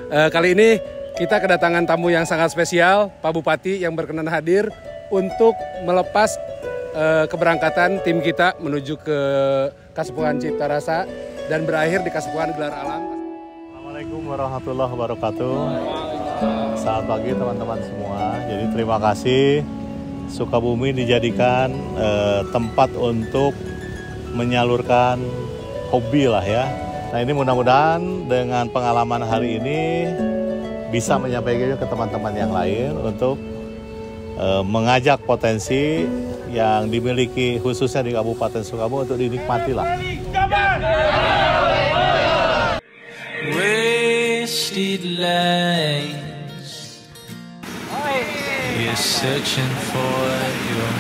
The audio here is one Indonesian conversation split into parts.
Kali ini kita kedatangan tamu yang sangat spesial, Pak Bupati yang berkenan hadir untuk melepas keberangkatan tim kita menuju ke Kasepuhan Cipta Rasa dan berakhir di Kasepuhan Gelar Alam. Assalamualaikum warahmatullahi wabarakatuh. Selamat pagi teman-teman semua. Jadi terima kasih Sukabumi dijadikan tempat untuk menyalurkan hobi lah ya. Nah ini mudah-mudahan dengan pengalaman hari ini bisa menyampaikan ke teman-teman yang lain untuk mengajak potensi yang dimiliki khususnya di Kabupaten Sukabumi untuk dinikmati lah. Wasted lives. You're searching for your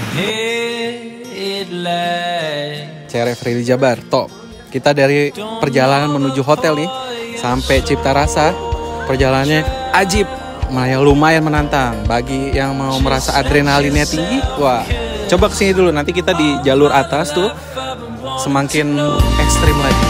headlight. Saya Refri Jabar, Tok. Kita dari perjalanan menuju hotel nih sampai Cipta Rasa. Perjalanannya ajib, lumayan menantang. Bagi yang mau merasa adrenalinnya tinggi, wah, coba kesini dulu. Nanti kita di jalur atas tuh semakin ekstrim lagi.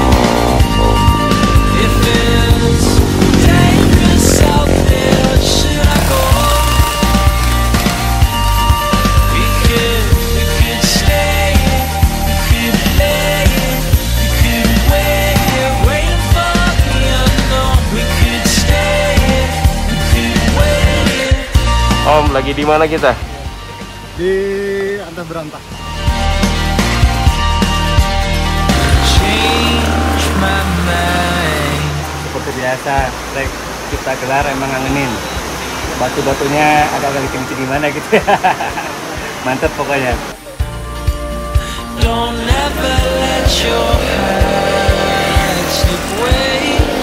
Om, lagi di mana kita? Di Atas Berantah. Seperti biasa, trek Cipta Gelar emang ngangenin. Batu-batunya agak-agak kencing gimana gitu ya. Mantep pokoknya. Don't ever let your heart slip away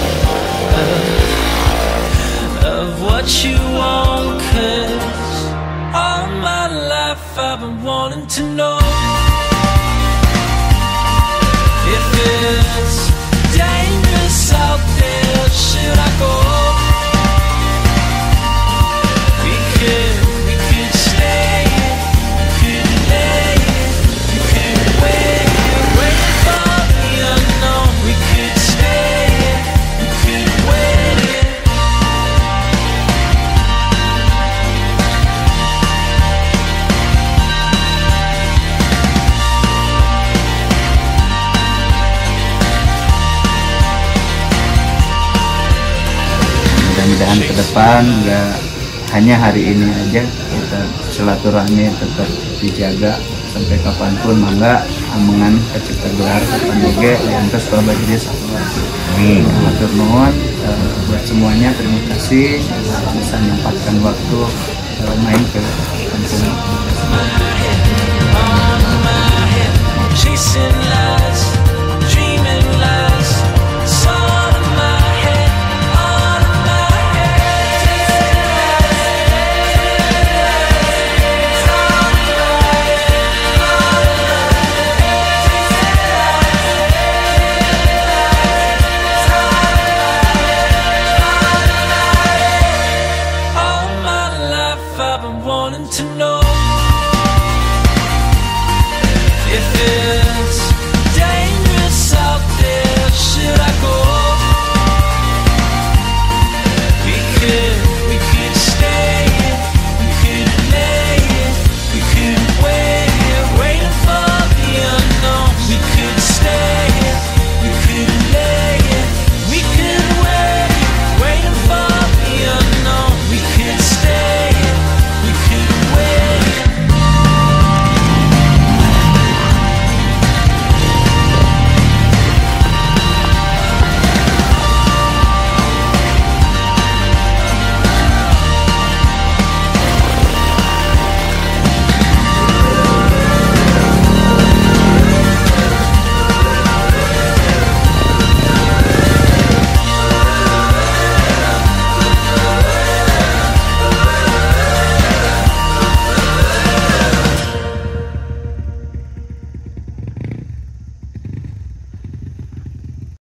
of what you want, 'cause all my life I've been wanting to know if it's dangerous out there, should I go? We could stay, we could lay, we could wait for the unknown. We could stay, we could wait. Mudah-mudahan ke depan nggak hanya hari ini aja, kita silaturahmi tetap dijaga sampai kapanpun. Mangga amengan ke Cipta Gelar kapan juga lantas kalau jadi sama. Matur nuwun buat semuanya, terima kasih bisa menyempatkan waktu main ke kampung.